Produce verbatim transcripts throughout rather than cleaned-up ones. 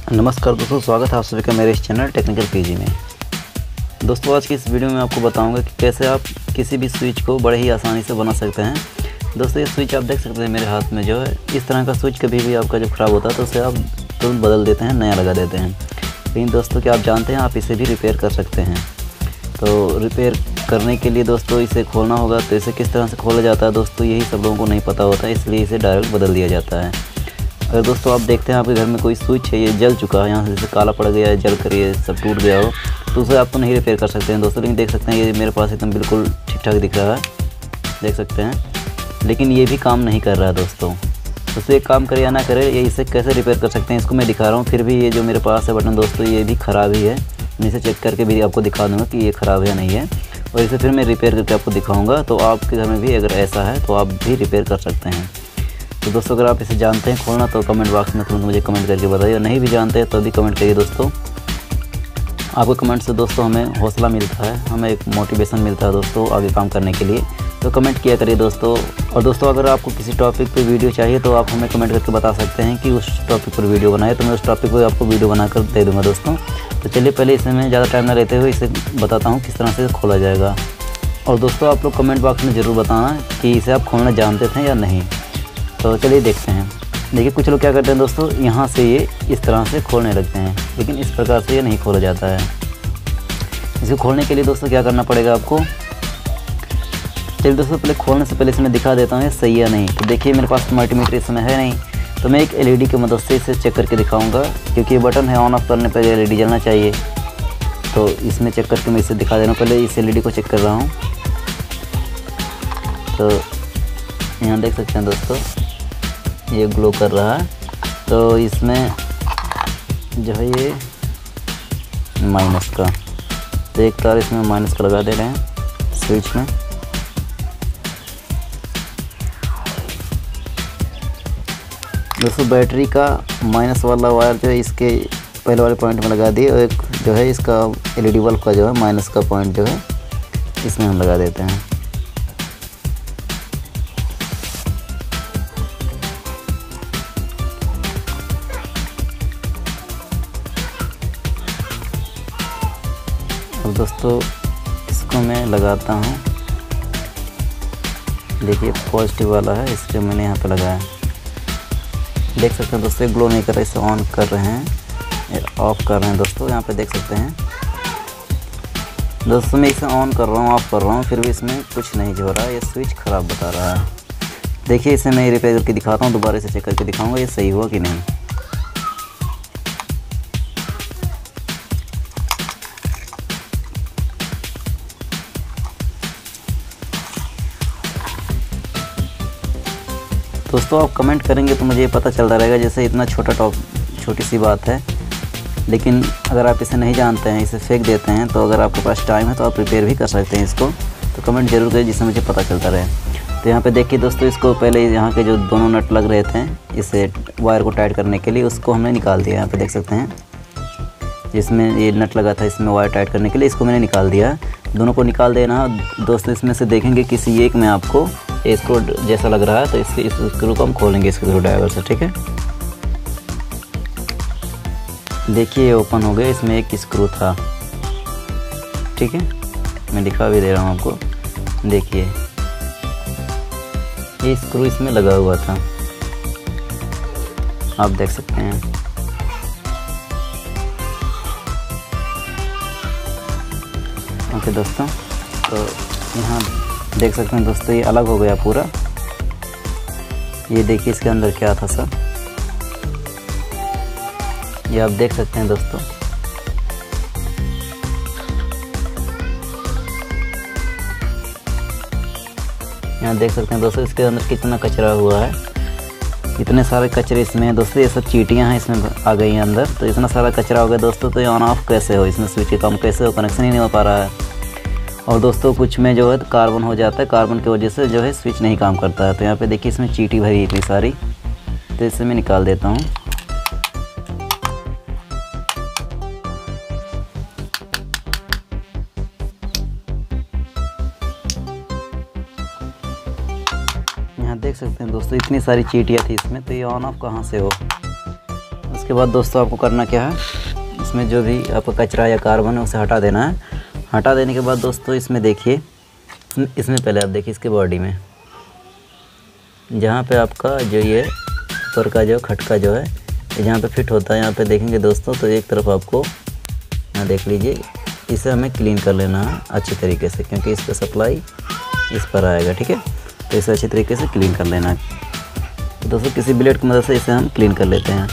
नमस्कार दोस्तों, स्वागत है आप सभी का मेरे इस चैनल टेक्निकल पीजी में। दोस्तों आज की इस वीडियो में आपको बताऊंगा कि कैसे आप किसी भी स्विच को बड़े ही आसानी से बना सकते हैं। दोस्तों ये स्विच आप देख सकते हैं मेरे हाथ में जो है, इस तरह का स्विच कभी भी आपका जो ख़राब होता है तो उसे आप तुरंत बदल देते हैं, नया लगा देते हैं। लेकिन दोस्तों क्या आप जानते हैं आप इसे भी रिपेयर कर सकते हैं। तो रिपेयर करने के लिए दोस्तों इसे खोलना होगा। तो इसे किस तरह से खोला जाता है दोस्तों, यही सब लोगों को नहीं पता होता है, इसलिए इसे डायरेक्ट बदल दिया जाता है। अगर दोस्तों आप देखते हैं आपके घर में कोई स्विच है, ये जल चुका है, यहाँ से जैसे काला पड़ गया है, जल कर ये सब टूट गया हो, तो उसे आप तो नहीं रिपेयर कर सकते हैं दोस्तों। लेकिन देख सकते हैं ये मेरे पास एकदम बिल्कुल ठीक ठाक दिख रहा है, देख सकते हैं। लेकिन ये भी काम नहीं कर रहा है दोस्तों। दोस्तों एक काम करे या ना करे, ये इसे कैसे रिपेयर कर सकते हैं इसको मैं दिखा रहा हूँ। फिर भी ये जो मेरे पास है बटन दोस्तों, ये भी ख़राब ही है। मैं इसे चेक करके भी आपको दिखा दूँगा कि ये ख़राब है या नहीं है, और इसे फिर मैं रिपेयर करके आपको दिखाऊँगा। तो आपके घर में भी अगर ऐसा है तो आप भी रिपेयर कर सकते हैं। तो दोस्तों अगर आप इसे जानते हैं खोलना तो कमेंट बॉक्स में तुरंत मुझे कमेंट करके बताइए, और नहीं भी जानते हैं तो भी कमेंट करिए दोस्तों। आपके कमेंट से दोस्तों हमें हौसला मिलता है, हमें एक मोटिवेशन मिलता है दोस्तों आगे काम करने के लिए। तो कमेंट किया करिए दोस्तों। और दोस्तों अगर आपको किसी टॉपिक पे वीडियो चाहिए तो आप हमें कमेंट करके बता सकते हैं कि उस टॉपिक पर वीडियो बनाए, तो मैं उस टॉपिक पर आपको वीडियो बनाकर दे दूँगा दोस्तों। तो चलिए पहले इसे मैं ज़्यादा टाइम ना लेते हुए इसे बताता हूँ किस तरह से खोला जाएगा। और दोस्तों आप लोग कमेंट बॉक्स में ज़रूर बताना कि इसे आप खोलना जानते थे या नहीं। तो चलिए देखते हैं। देखिए कुछ लोग क्या करते हैं दोस्तों, यहाँ से ये इस तरह से खोलने लगते हैं, लेकिन इस प्रकार से ये नहीं खोला जाता है। इसे खोलने के लिए दोस्तों क्या करना पड़ेगा आपको, चलिए दोस्तों पहले खोलने से पहले इसे मैं दिखा देता हूँ ये सही है नहीं। तो देखिए मेरे पास मल्टीमीटर इस समय है नहीं, तो मैं एक एलईडी की मदद से इसे चेक करके दिखाऊँगा, क्योंकि ये बटन है ऑन ऑफ करने पर एलईडी जलना चाहिए। तो इसमें चेक करके मैं इसे दिखा दे रहा हूँ। पहले इस एलईडी को चेक कर रहा हूँ। तो यहाँ देख सकते हैं दोस्तों ये ग्लो कर रहा है। तो इसमें जो है ये माइनस का, तो एक तार इसमें माइनस का लगा दे रहे हैं स्विच में। दोस्तों बैटरी का माइनस वाला वायर जो है इसके पहले वाले पॉइंट में लगा दिए, और एक जो है इसका एलईडी बल्ब का जो है माइनस का पॉइंट जो है इसमें हम लगा देते हैं। अब दोस्तों इसको मैं लगाता हूँ। देखिए पॉजिटिव वाला है, इसलिए मैंने यहाँ पे लगाया। देख सकते हैं दोस्तों ग्लो नहीं कर रहा, इसे ऑन कर रहे हैं, ऑफ कर रहे हैं दोस्तों। यहाँ पे देख सकते हैं दोस्तों मैं इसे ऑन कर रहा हूँ, ऑफ कर रहा हूँ, फिर भी इसमें कुछ नहीं हो रहा है, ये स्विच ख़राब बता रहा है। देखिए इसे मैं रिपेयर करके दिखाता हूँ, दोबारा इसे चेक करके दिखाऊँगा ये सही हुआ कि नहीं। दोस्तों आप कमेंट करेंगे तो मुझे ये पता चलता रहेगा, जैसे इतना छोटा टॉप छोटी सी बात है, लेकिन अगर आप इसे नहीं जानते हैं, इसे फेंक देते हैं, तो अगर आपके पास टाइम है तो आप रिपेयर भी कर सकते हैं इसको। तो कमेंट जरूर करें जिससे मुझे पता चलता रहे। तो यहाँ पे देखिए दोस्तों इसको पहले यहाँ के जो दोनों नट लग रहे थे इसे वायर को टाइट करने के लिए, उसको हमने निकाल दिया। यहाँ पर देख सकते हैं जिसमें ये नट लगा था इसमें वायर टाइट करने के लिए, इसको मैंने निकाल दिया। दोनों को निकाल देना दोस्तों। इसमें से देखेंगे किसी एक में आपको स्क्रू जैसा लग रहा है, तो इसके इस स्क्रू को हम खोलेंगे स्क्रू ड्राइवर से, ठीक है। देखिए ये ओपन हो गया, इसमें एक स्क्रू था, ठीक है। मैं दिखा भी दे रहा हूँ आपको। देखिए ये स्क्रू इसमें लगा हुआ था, आप देख सकते हैं। ओके दोस्तों, तो यहाँ देख सकते हैं दोस्तों ये अलग हो गया पूरा। ये देखिए इसके अंदर क्या था सर, ये आप देख सकते हैं दोस्तों। यहाँ देख सकते हैं दोस्तों इसके अंदर कितना कचरा हुआ है, इतने सारे कचरे इसमें हैं दोस्तों। ये सब चींटियाँ हैं इसमें आ गई हैं अंदर, तो इतना सारा कचरा हो गया दोस्तों। तो ये ऑन ऑफ कैसे हो, इसमें स्विच का काम कैसे हो, कनेक्शन ही नहीं हो पा रहा है। और दोस्तों कुछ में जो है कार्बन हो जाता है, कार्बन की वजह से जो है स्विच नहीं काम करता है। तो यहाँ पे देखिए इसमें चींटी भरी इतनी सारी, तो इसे मैं निकाल देता हूँ। यहाँ देख सकते हैं दोस्तों इतनी सारी चींटियाँ थी इसमें, तो ये ऑन ऑफ कहाँ से हो। उसके इसके बाद दोस्तों आपको करना क्या है, इसमें जो भी आपका कचरा या कार्बन है उसे हटा देना है। हटा देने के बाद दोस्तों इसमें देखिए, इसमें पहले आप देखिए इसके बॉडी में जहाँ पे आपका जो ये ऊपर का जो खटका जो है जहाँ पे फिट होता है, यहाँ पे देखेंगे दोस्तों तो एक तरफ आपको यहाँ देख लीजिए, इसे हमें क्लीन कर लेना है अच्छी तरीके से, क्योंकि इसका सप्लाई इस पर आएगा। ठीक है, तो इसे अच्छी तरीके से क्लीन कर लेना है। तो दोस्तों किसी ब्लेड की मदद से इसे हम क्लीन कर लेते हैं।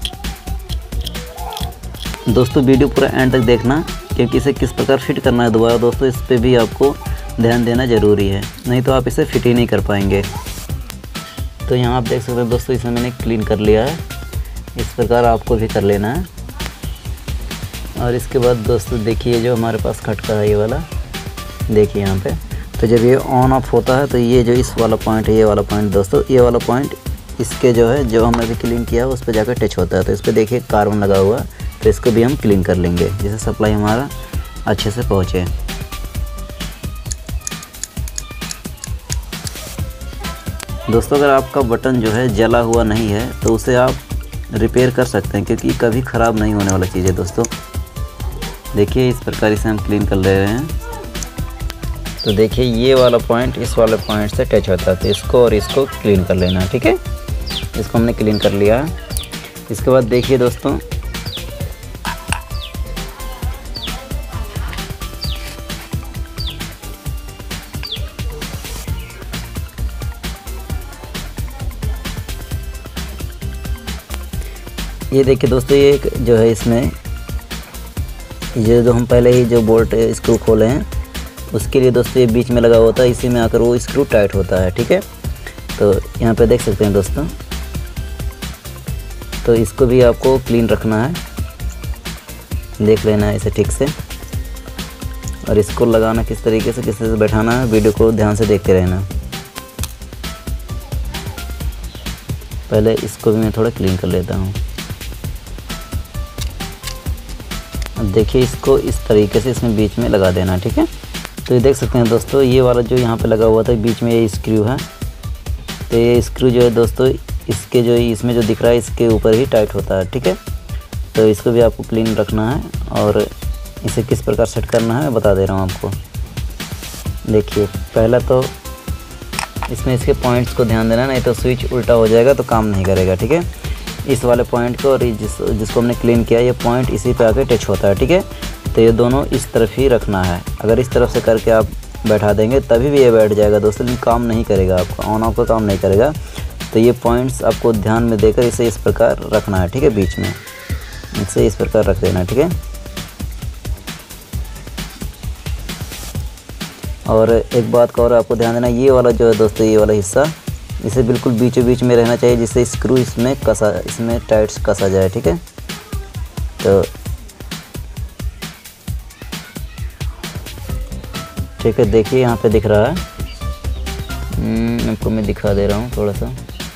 दोस्तों वीडियो पूरा एंड तक देखना, क्योंकि इसे किस प्रकार फिट करना है दोबारा दोस्तों इस पर भी आपको ध्यान देना ज़रूरी है, नहीं तो आप इसे फिट ही नहीं कर पाएंगे। तो यहाँ आप देख सकते हैं दोस्तों इसे मैंने क्लीन कर लिया है, इस प्रकार आपको भी कर लेना है। और इसके बाद दोस्तों देखिए जो हमारे पास खटका है ये वाला, देखिए यहाँ पे, तो जब ये ऑन ऑफ होता है तो ये जो इस वाला पॉइंट है, ये वाला पॉइंट दोस्तों, ये वाला पॉइंट इसके जो है जो हमने भी क्लीन किया है उस पर जाकर टच होता है। तो इस पर देखिए कार्बन लगा हुआ है, तो इसको भी हम क्लीन कर लेंगे जिससे सप्लाई हमारा अच्छे से पहुँचे। दोस्तों अगर आपका बटन जो है जला हुआ नहीं है तो उसे आप रिपेयर कर सकते हैं, क्योंकि कभी ख़राब नहीं होने वाला चीज़ है दोस्तों। देखिए इस प्रकार इसे हम क्लीन कर ले रहे हैं। तो देखिए ये वाला पॉइंट इस वाले पॉइंट से टच होता है, तो इसको और इसको क्लीन कर लेना है। ठीक है, इसको हमने क्लीन कर लिया। इसके बाद देखिए दोस्तों ये देखिए दोस्तों, ये एक जो है इसमें ये जो हम पहले ही जो बोल्ट स्क्रू खोले हैं उसके लिए दोस्तों ये बीच में लगा होता है, इसी में आकर वो स्क्रू टाइट होता है। ठीक है, तो यहाँ पे देख सकते हैं दोस्तों, तो इसको भी आपको क्लीन रखना है, देख लेना है इसे ठीक से, और इसको लगाना किस तरीके से किस तरह से बैठाना है, वीडियो को ध्यान से देखते रहना। पहले इसको भी मैं थोड़ा क्लीन कर लेता हूँ। अब देखिए इसको इस तरीके से इसमें बीच में लगा देना। ठीक है, तो ये देख सकते हैं दोस्तों ये वाला जो यहाँ पे लगा हुआ था बीच में ये स्क्रू है, तो ये स्क्रू जो है दोस्तों इसके जो इसमें जो दिख रहा है इसके ऊपर ही टाइट होता है। ठीक है, तो इसको भी आपको क्लीन रखना है, और इसे किस प्रकार सेट करना है बता दे रहा हूँ आपको। देखिए पहला तो इसमें इसके पॉइंट्स को ध्यान देना, नहीं तो स्विच उल्टा हो जाएगा तो काम नहीं करेगा। ठीक है, इस वाले पॉइंट को और जिस जिसको हमने क्लीन किया ये पॉइंट इसी पे आके टच होता है। ठीक है, तो ये दोनों इस तरफ ही रखना है। अगर इस तरफ से करके आप बैठा देंगे तभी भी ये बैठ जाएगा दोस्तों, लेकिन काम नहीं करेगा, आपका ऑन ऑफ का काम नहीं करेगा। तो ये पॉइंट्स आपको ध्यान में देकर इसे इस प्रकार रखना है। ठीक है, बीच में इसे इस प्रकार रख देना। ठीक है, और एक बात का और आपको ध्यान देना, ये वाला जो है दोस्तों ये वाला हिस्सा इसे बिल्कुल बीचों बीच में रहना चाहिए, जिससे स्क्रू इसमें कसा इसमें टाइट कसा जाए। ठीक है, तो ठीक है देखिए यहाँ पे दिख रहा है, आपको मैं दिखा दे रहा हूँ थोड़ा सा।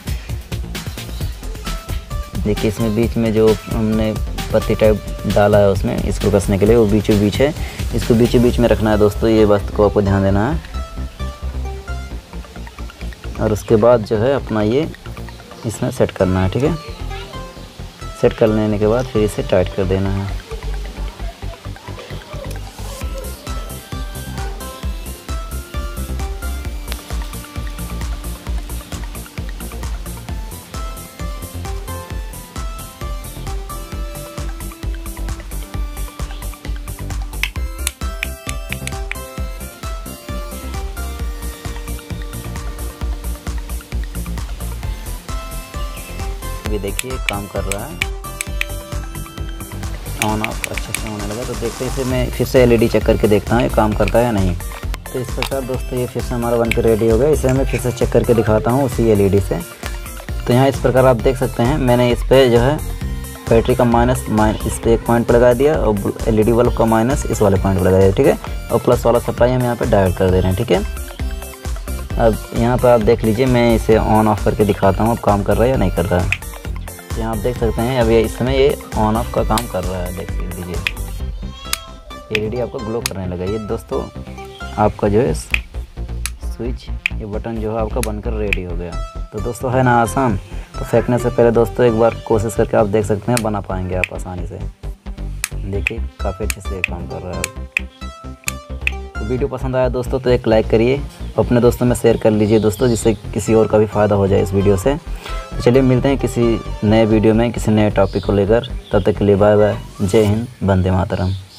देखिए इसमें बीच में जो हमने पत्ती टाइप डाला है उसमें इसको कसने के लिए, वो बीचों बीच है, इसको बीचों बीच में रखना है दोस्तों, ये बात को आपको ध्यान देना है। और उसके बाद जो है अपना ये इसमें सेट करना है। ठीक है, सेट कर लेने के बाद फिर इसे टाइट कर देना है। भी देखिए काम कर रहा है, ऑन ऑफ अच्छे से होने लगा। तो देखते हैं इसे मैं फिर से एलईडी चेक करके देखता हूँ ये काम करता है या नहीं। तो इस प्रकार दोस्तों ये फिर से हमारा बन के रेडी हो गया। इसे मैं फिर से चेक करके दिखाता हूँ उसी एलईडी से। तो यहाँ इस प्रकार आप देख सकते हैं मैंने इस पर जो है बैटरी का माइनस माइनस इस पर एक पॉइंट पर लगा दिया, और एलईडी बल्ब का माइनस इस वाले पॉइंट पर लगा दिया। ठीक है, और प्लस वाला सप्लाई हम यहाँ पर डायरेक्ट कर दे रहे हैं। ठीक है, अब यहाँ पर आप देख लीजिए, मैं इसे ऑन ऑफ करके दिखाता हूँ अब काम कर रहा है या नहीं कर रहा है। तो यहाँ आप देख सकते हैं अब ये इस समय ये ऑन ऑफ का काम कर रहा है। देख लीजिए एलईडी आपका ग्लो करने लगा। ये दोस्तों आपका जो है स्विच ये बटन जो है आपका बनकर रेडी हो गया। तो दोस्तों है ना आसान। तो फेंकने से पहले दोस्तों एक बार कोशिश करके आप देख सकते हैं, बना पाएंगे आप आसानी से। देखिए काफ़ी अच्छे से काम कर रहा है। तो वीडियो पसंद आया दोस्तों तो एक लाइक करिए, अपने दोस्तों में शेयर कर लीजिए दोस्तों, जिससे किसी और का भी फ़ायदा हो जाए इस वीडियो से। तो चलिए मिलते हैं किसी नए वीडियो में किसी नए टॉपिक को लेकर। तब तक के लिए बाय बाय, जय हिंद, वंदे मातरम।